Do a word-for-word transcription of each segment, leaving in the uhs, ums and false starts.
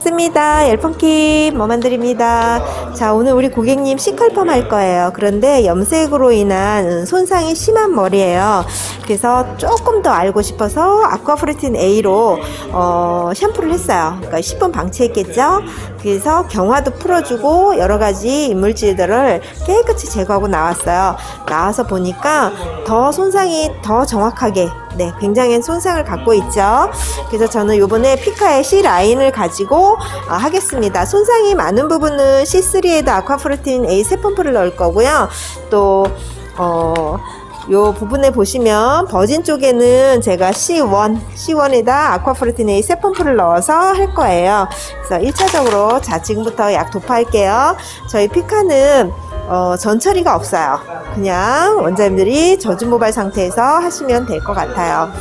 반갑습니다. 열펑킴 모만들입니다. 자, 오늘 우리 고객님 C컬펌 할 거예요. 그런데 염색으로 인한 손상이 심한 머리예요. 그래서 조금 더 알고 싶어서 아쿠아프루틴 A로 어, 샴푸를 했어요. 그러니까 십 분 방치했겠죠. 그래서 경화도 풀어주고 여러가지 이물질들을 깨끗이 제거하고 나왔어요. 나와서 보니까 더 손상이 더 정확하게, 네, 굉장히 손상을 갖고 있죠. 그래서 저는 요번에 피카의 C 라인을 가지고 어, 하겠습니다. 손상이 많은 부분은 씨 쓰리에다 아쿠아프루틴 A 세 펌프를 넣을 거고요. 또 어, 요 부분에 보시면 버진 쪽에는 제가 씨 원, 씨 원에다 아쿠아프루틴 A 세 펌프를 넣어서 할 거예요. 그래서 일 차적으로 자, 지금부터 약 도포할게요. 저희 피카는 어, 전처리가 없어요. 그냥 원장님들이 젖은 모발 상태에서 하시면 될 것 같아요.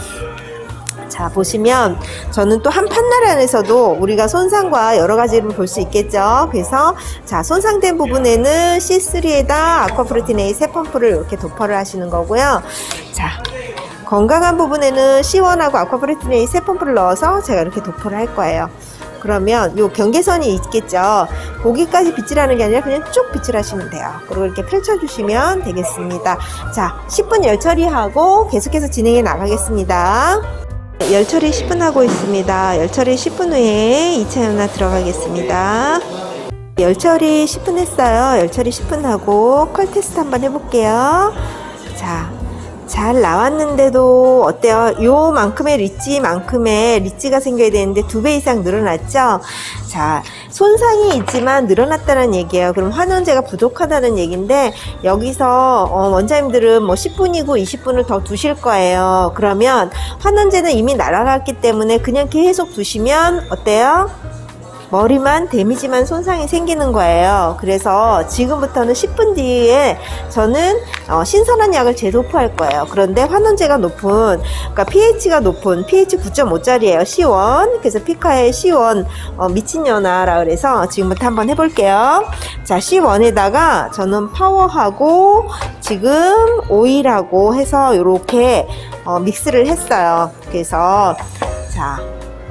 자, 보시면 저는 또 한 판넬 안에서도 우리가 손상과 여러 가지를 볼 수 있겠죠. 그래서 자, 손상된 부분에는 씨 쓰리에다 아쿠아프루틴 A 세 펌프를 이렇게 도포를 하시는 거고요. 자, 건강한 부분에는 씨 원하고 아쿠아프루틴 A 세 펌프를 넣어서 제가 이렇게 도포를 할 거예요. 그러면 요 경계선이 있겠죠. 거기까지 빗질하는 게 아니라 그냥 쭉 빗질하시면 돼요. 그리고 이렇게 펼쳐주시면 되겠습니다. 자, 십 분 열 처리하고 계속해서 진행해 나가겠습니다. 열 처리 십 분 하고 있습니다. 열 처리 십 분 후에 이 차 연화 들어가겠습니다. 열 처리 십 분 했어요. 열 처리 십 분 하고 컬 테스트 한번 해볼게요. 자, 잘 나왔는데도 어때요? 요만큼의 리치만큼의 리치가 생겨야 되는데 두 배 이상 늘어났죠? 자, 손상이 있지만 늘어났다는 얘기예요. 그럼 환원제가 부족하다는 얘기인데 여기서 어, 원장님들은 뭐 십 분이고 이십 분을 더 두실 거예요. 그러면 환원제는 이미 날아갔기 때문에 그냥 계속 두시면 어때요? 머리만 데미지만 손상이 생기는 거예요. 그래서 지금부터는 십 분 뒤에 저는 어, 신선한 약을 재도포할 거예요. 그런데 환원제가 높은, 그러니까 pH가 높은 pH 구 점 오짜리예요. 씨 원. 그래서 피카의 씨 원 어, 미친년아라 그래서 지금부터 한번 해볼게요. 자, 씨 원에다가 저는 파워하고 지금 오일하고 해서 이렇게 어, 믹스를 했어요. 그래서 자,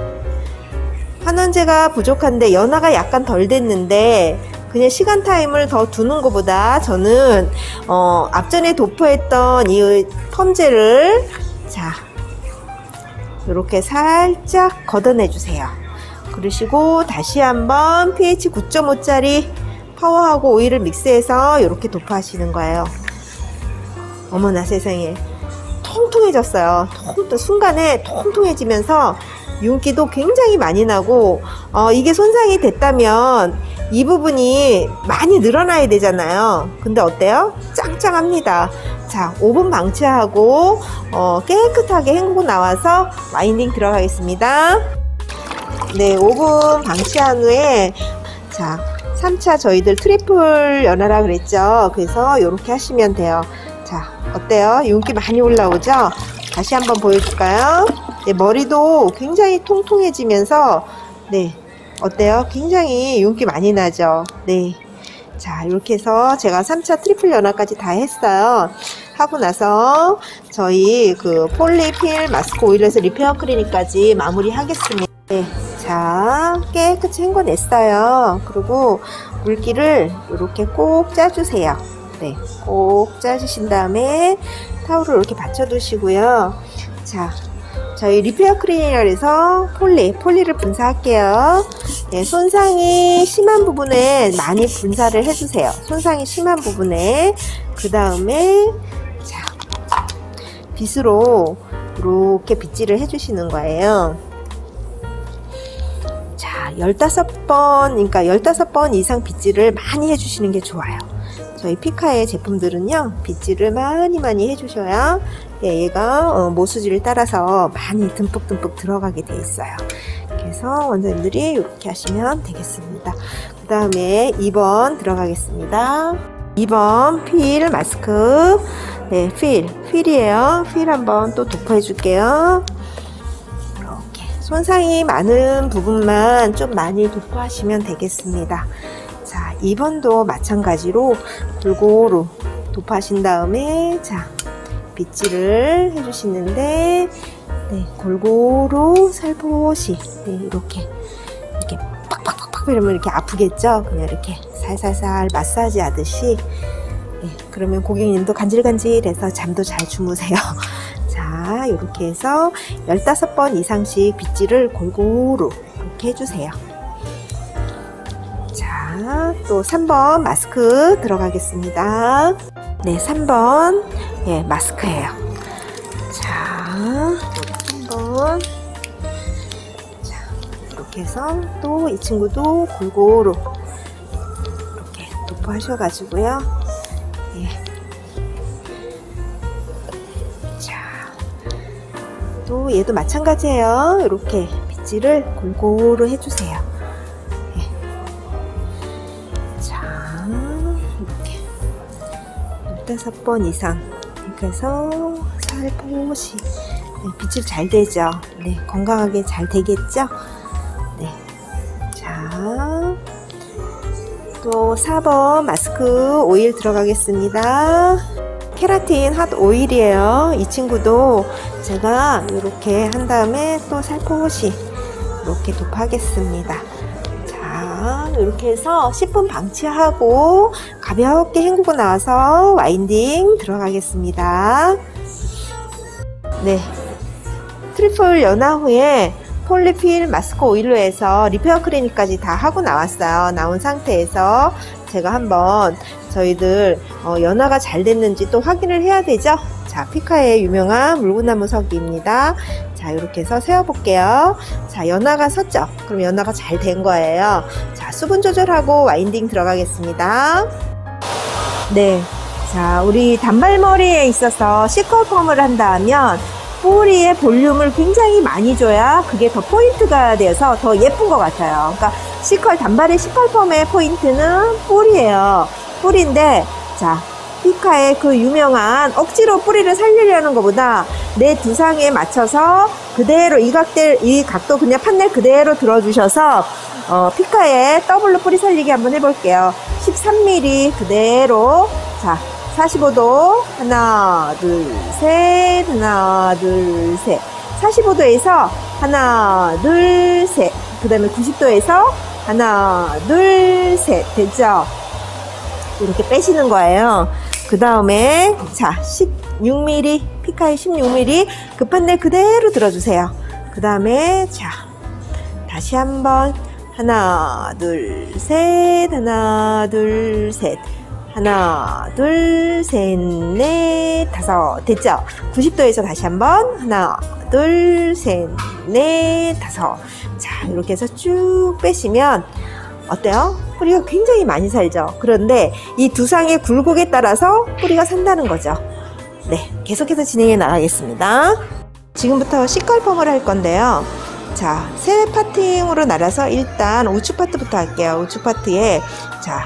환원제가 부족한데 연화가 약간 덜 됐는데 그냥 시간 타임을 더 두는 것보다 저는 어, 앞전에 도포했던 이 펌제를 자, 이렇게 살짝 걷어내 주세요. 그러시고 다시 한번 pH 구 점 오짜리 파워하고 오일을 믹스해서 이렇게 도포하시는 거예요. 어머나 세상에, 통통해졌어요. 통, 순간에 통통해지면서 윤기도 굉장히 많이 나고 어, 이게 손상이 됐다면 이 부분이 많이 늘어나야 되잖아요. 근데 어때요? 짱짱합니다. 자, 오 분 방치하고 어, 깨끗하게 헹구고 나와서 와인딩 들어가겠습니다. 네, 오 분 방치한 후에 자, 삼 차 저희들 트리플 연화라 그랬죠. 그래서 이렇게 하시면 돼요. 자, 어때요? 윤기 많이 올라오죠? 다시 한번 보여줄까요? 네, 머리도 굉장히 통통해지면서 네, 어때요? 굉장히 윤기 많이 나죠? 네. 자, 이렇게 해서 제가 삼 차 트리플 연화까지 다 했어요. 하고 나서 저희 그 폴리필 마스크 오일에서 리페어 클리닉까지 마무리 하겠습니다. 네. 자, 깨끗이 헹궈냈어요. 그리고 물기를 이렇게 꼭 짜주세요. 네, 꼭 짜주신 다음에 타올을 이렇게 받쳐두시고요. 자, 저희 리페어 클리닝이라 해서 폴리, 폴리를 분사할게요. 네, 손상이 심한 부분에 많이 분사를 해주세요. 손상이 심한 부분에. 그 다음에 자, 빗으로 이렇게 빗질을 해주시는 거예요. 자, 열다섯 번, 그러니까 열다섯 번 이상 빗질을 많이 해주시는 게 좋아요. 저희 피카의 제품들은요, 빗질을 많이 많이 해주셔야 예, 얘가 어, 모수지를 따라서 많이 듬뿍듬뿍 들어가게 돼 있어요. 그래서 원장님들이 이렇게 하시면 되겠습니다. 그 다음에 이 번 들어가겠습니다. 이 번 필 마스크, 네, 필, 필이에요. 필 한번 또 도포해 줄게요. 이렇게 손상이 많은 부분만 좀 많이 도포하시면 되겠습니다. 자, 이 번도 마찬가지로 골고루 도포하신 다음에 자, 빗질을 해주시는데 네, 골고루 살포시 네, 이렇게 이렇게 팍팍팍팍 이러면 이렇게 아프겠죠? 그냥 이렇게 살살살 마사지 하듯이. 네, 그러면 고객님도 간질간질해서 잠도 잘 주무세요. 자, 이렇게 해서 열다섯 번 이상씩 빗질을 골고루 이렇게 해주세요. 자, 또 삼 번 마스크 들어가겠습니다. 네, 삼 번 예, 마스크예요. 자, 삼 번. 자, 이렇게 해서 또 이 친구도 골고루 이렇게 도포하셔가지고요. 예. 자, 또 얘도 마찬가지예요. 이렇게 빗질을 골고루 해주세요. 예. 자, 이렇게 열다섯 번 이상 이렇게 해서 살포시 네, 빗질 잘 되죠. 네, 건강하게 잘 되겠죠. 네, 자, 또 사 번 마스크 오일 들어가겠습니다. 케라틴 핫 오일이에요. 이 친구도 제가 이렇게 한 다음에 또 살포시 이렇게 도포하겠습니다. 자, 이렇게 해서 십 분 방치하고 가볍게 헹구고 나와서 와인딩 들어가겠습니다. 네, 트리플 연화 후에 폴리필 마스크 오일로 해서 리페어 클리닉까지 다 하고 나왔어요. 나온 상태에서 제가 한번 저희들 어, 연화가 잘 됐는지 또 확인을 해야 되죠. 자, 피카의 유명한 물구나무 서기입니다. 자, 이렇게 해서 세워볼게요. 자, 연화가 섰죠? 그럼 연화가 잘 된 거예요. 자, 수분 조절하고 와인딩 들어가겠습니다. 네, 자, 우리 단발머리에 있어서 C컬펌을 한다면 뿌리의 볼륨을 굉장히 많이 줘야 그게 더 포인트가 돼서 더 예쁜 것 같아요. 그러니까 C컬, 단발의 C컬펌의 포인트는 뿌리예요. 뿌리인데, 자, 피카의 그 유명한 억지로 뿌리를 살리려는 것보다 내 두상에 맞춰서 그대로 이 각대, 이 각도 그냥 판넬 그대로 들어주셔서 어, 피카의 더블로 뿌리 살리기 한번 해볼게요. 십삼 밀리미터 그대로. 자, 사십오 도 하나 둘 셋 하나 둘 셋 사십오 도에서 하나 둘 셋 그 다음에 구십 도에서 하나 둘 셋 됐죠? 이렇게 빼시는 거예요. 그 다음에 자 십육 밀리미터 피카의 십육 밀리미터 그 판넬 그대로 들어주세요. 그 다음에 자 다시 한번 하나 둘 셋 하나 둘 셋 하나, 둘, 셋, 넷, 다섯. 됐죠? 구십 도에서 다시 한번. 하나, 둘, 셋, 넷, 다섯. 자, 이렇게 해서 쭉 빼시면 어때요? 뿌리가 굉장히 많이 살죠? 그런데 이 두상의 굴곡에 따라서 뿌리가 산다는 거죠. 네, 계속해서 진행해 나가겠습니다. 지금부터 C컬펌을 할 건데요. 자, 세 파팅으로 나눠서 일단 우측 파트부터 할게요. 우측 파트에 자,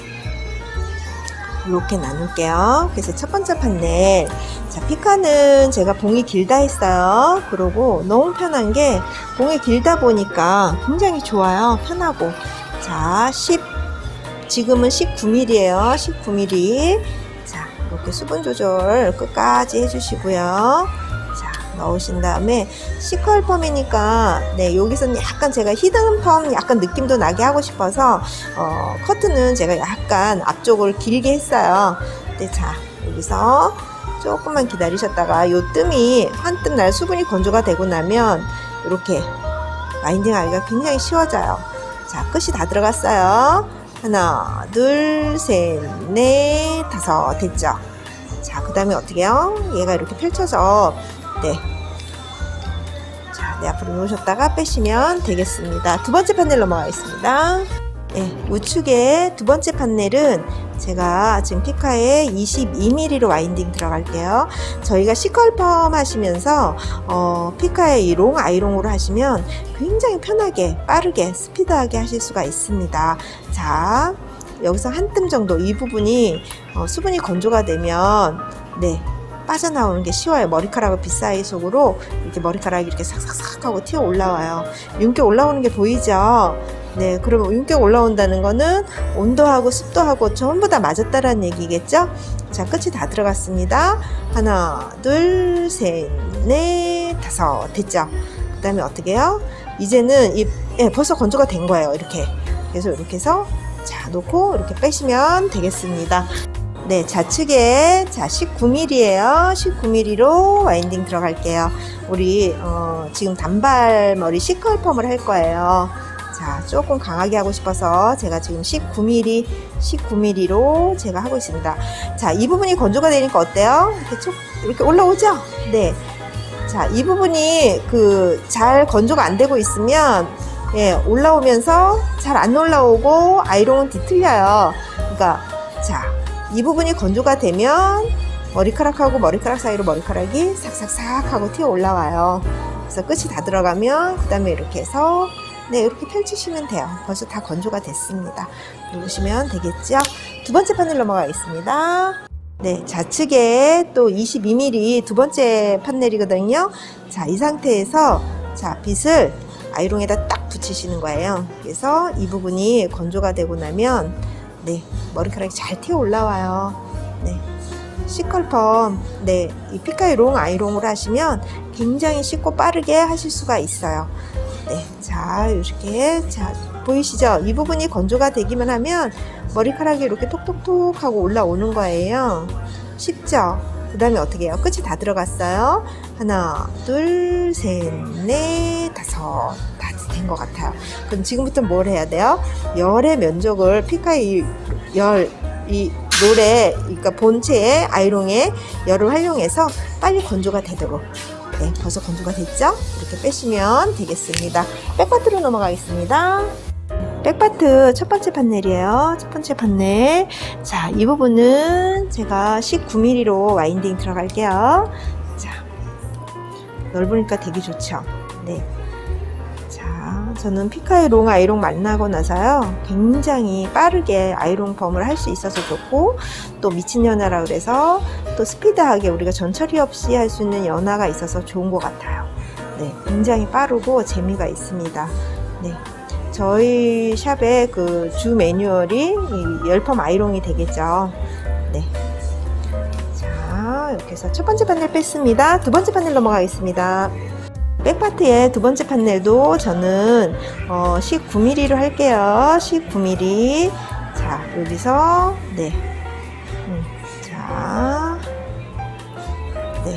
이렇게 나눌게요. 그래서 첫 번째 판넬. 자, 피카는 제가 봉이 길다 했어요. 그리고 너무 편한 게 봉이 길다 보니까 굉장히 좋아요. 편하고. 자, 십, 지금은 십구 밀리미터예요. 십구 밀리미터. 자, 이렇게 수분 조절 끝까지 해주시고요. 넣으신 다음에 C컬펌이니까 네, 여기서는 약간 제가 히든 펌 약간 느낌도 나게 하고 싶어서 어, 커트는 제가 약간 앞쪽을 길게 했어요. 네, 자, 여기서 조금만 기다리셨다가 요 뜸이 한 뜸 날 수분이 건조가 되고 나면 이렇게 와인딩 하기가 굉장히 쉬워져요. 자, 끝이 다 들어갔어요. 하나, 둘, 셋, 넷, 다섯. 됐죠? 자, 그 다음에 어떻게 해요? 얘가 이렇게 펼쳐져 네. 자, 네, 앞으로 놓으셨다가 빼시면 되겠습니다. 두 번째 판넬 넘어가겠습니다. 네, 우측에 두 번째 판넬은 제가 지금 피카의 이십이 밀리미터로 와인딩 들어갈게요. 저희가 C컬펌 하시면서 어, 피카의 이 롱 아이롱으로 하시면 굉장히 편하게 빠르게 스피드하게 하실 수가 있습니다. 자, 여기서 한 뜸 정도 이 부분이 어, 수분이 건조가 되면 네, 빠져나오는 게 쉬워요. 머리카락을 빗사이 속으로 이렇게 머리카락이 이렇게 싹싹싹 하고 튀어 올라와요. 윤기 올라오는 게 보이죠? 네, 그러면 윤기 올라온다는 거는 온도하고 습도하고 전부 다 맞았다라는 얘기겠죠? 자, 끝이 다 들어갔습니다. 하나, 둘, 셋, 넷, 다섯. 됐죠? 그 다음에 어떻게 해요? 이제는 이 예, 벌써 건조가 된 거예요. 이렇게. 그래서 이렇게 해서 자, 놓고 이렇게 빼시면 되겠습니다. 네, 좌측에 자 십구 밀리미터예요. 십구 밀리미터로 와인딩 들어갈게요. 우리 어, 지금 단발머리 C컬펌을 할 거예요. 자, 조금 강하게 하고 싶어서 제가 지금 십구 밀리미터, 십구 밀리미터로 제가 하고 있습니다. 자, 이 부분이 건조가 되니까 어때요? 이렇게 쭉 이렇게 올라오죠? 네. 자, 이 부분이 그 잘 건조가 안 되고 있으면 예, 올라오면서 잘 안 올라오고 아이롱은 뒤틀려요. 그러니까 자, 이 부분이 건조가 되면 머리카락하고 머리카락 사이로 머리카락이 싹싹싹 하고 튀어 올라와요. 그래서 끝이 다 들어가면 그 다음에 이렇게 해서 네, 이렇게 펼치시면 돼요. 벌써 다 건조가 됐습니다. 누르시면 되겠죠? 두 번째 판넬 넘어가겠습니다. 네, 좌측에 또 이십이 밀리미터 두 번째 판넬이거든요. 자, 이 상태에서 자, 빗을 아이롱에다 딱 붙이시는 거예요. 그래서 이 부분이 건조가 되고 나면 네, 머리카락이 잘 튀어 올라와요. 네, C컬펌, 네, 이 피카의 롱 아이롱으로 하시면 굉장히 쉽고 빠르게 하실 수가 있어요. 네, 자, 이렇게 자 보이시죠? 이 부분이 건조가 되기만 하면 머리카락이 이렇게 톡톡톡 하고 올라오는 거예요. 쉽죠? 그 다음에 어떻게 해요? 끝이 다 들어갔어요. 하나, 둘, 셋, 넷, 다섯. 다 된 것 같아요. 그럼 지금부터 뭘 해야 돼요? 열의 면적을 피카의 열, 이 롤에, 그러니까 본체의 아이롱에 열을 활용해서 빨리 건조가 되도록. 네, 벌써 건조가 됐죠? 이렇게 빼시면 되겠습니다. 백파트로 넘어가겠습니다. 백파트 첫 번째 판넬이에요. 첫 번째 판넬. 자, 이 부분은 제가 십구 밀리미터로 와인딩 들어갈게요. 자, 넓으니까 되게 좋죠? 네. 자, 저는 피카의 롱 아이롱 만나고 나서요, 굉장히 빠르게 아이롱 펌을 할 수 있어서 좋고, 또 미친 연화라 그래서 또 스피드하게 우리가 전처리 없이 할 수 있는 연화가 있어서 좋은 것 같아요. 네, 굉장히 빠르고 재미가 있습니다. 네. 저희 샵의 그 주 매뉴얼이 이 열펌 아이롱이 되겠죠. 네. 자, 이렇게 해서 첫 번째 판넬 뺐습니다. 두 번째 판넬 넘어가겠습니다. 백파트의 두 번째 판넬도 저는 어, 십구 밀리미터로 할게요. 십구 밀리미터. 자, 여기서 네. 음, 자, 네.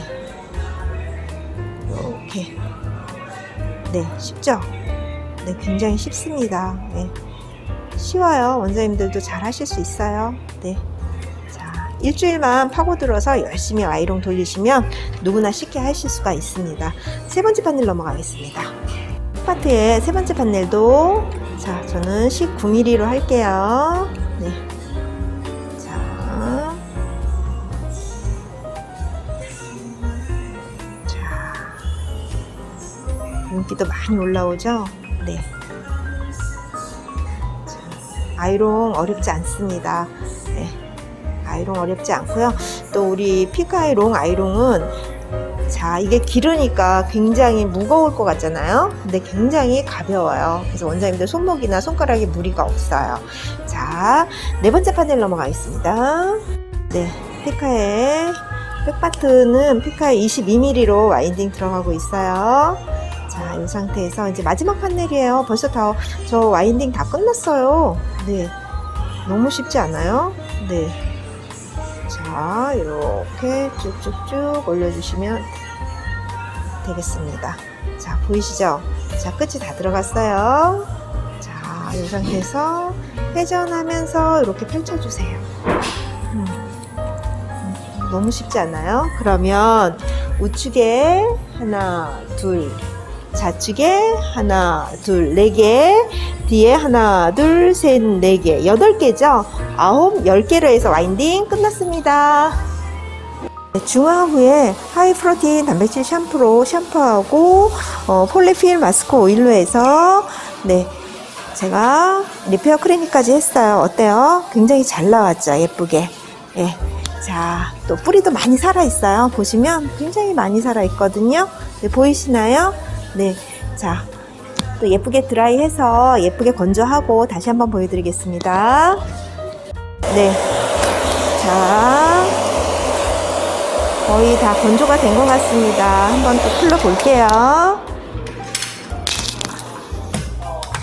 이렇게. 네, 쉽죠? 네, 굉장히 쉽습니다. 네. 쉬워요. 원장님들도 잘 하실 수 있어요. 네. 자, 일주일만 파고들어서 열심히 아이롱 돌리시면 누구나 쉽게 하실 수가 있습니다. 세 번째 판넬 넘어가겠습니다. 파트의 세 번째 판넬도 자, 저는 십구 밀리미터로 할게요. 네. 자, 자, 윤기도 많이 올라오죠? 네. 자, 아이롱 어렵지 않습니다. 네. 아이롱 어렵지 않고요. 또 우리 피카의 롱 아이롱은 자, 이게 기르니까 굉장히 무거울 것 같잖아요. 근데 굉장히 가벼워요. 그래서 원장님들 손목이나 손가락에 무리가 없어요. 자, 네 번째 판넬 넘어가겠습니다. 네, 피카의 백파트는 피카의 이십이 밀리미터로 와인딩 들어가고 있어요. 자, 이 상태에서 이제 마지막 판넬이에요. 벌써 다, 저 와인딩 다 끝났어요. 네. 너무 쉽지 않아요? 네. 자, 이렇게 쭉쭉쭉 올려주시면 되겠습니다. 자, 보이시죠? 자, 끝이 다 들어갔어요. 자, 이 상태에서 회전하면서 이렇게 펼쳐주세요. 음. 너무 쉽지 않아요? 그러면 우측에 하나, 둘, 좌측에 하나, 둘, 네 개, 뒤에 하나, 둘, 셋, 네 개, 여덟 개죠? 아홉, 열 개로 해서 와인딩 끝났습니다. 네, 중화 후에 하이 프로틴 단백질 샴푸로 샴푸하고 어, 폴리필 마스크 오일로 해서 네, 제가 리페어 크리니까지 했어요. 어때요? 굉장히 잘 나왔죠? 예쁘게. 예. 자, 또 뿌리도 많이 살아있어요. 보시면 굉장히 많이 살아있거든요. 네, 보이시나요? 네. 자, 또 예쁘게 드라이해서 예쁘게 건조하고 다시 한번 보여드리겠습니다. 네. 자, 거의 다 건조가 된 것 같습니다. 한번 또 풀러 볼게요.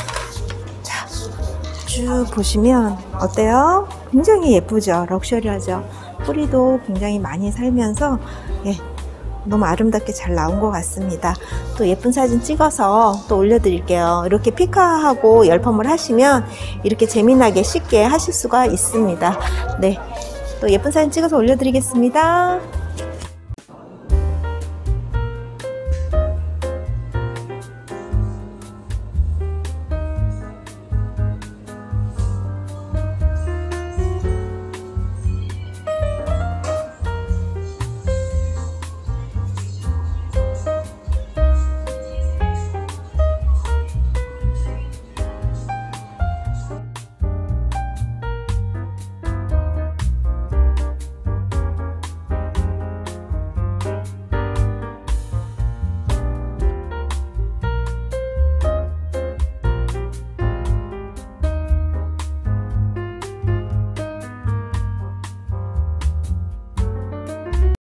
쭉 보시면 어때요? 굉장히 예쁘죠? 럭셔리하죠? 뿌리도 굉장히 많이 살면서 예, 너무 아름답게 잘 나온 것 같습니다. 또 예쁜 사진 찍어서 또 올려드릴게요. 이렇게 피카하고 열펌을 하시면 이렇게 재미나게 쉽게 하실 수가 있습니다. 네, 또 예쁜 사진 찍어서 올려드리겠습니다.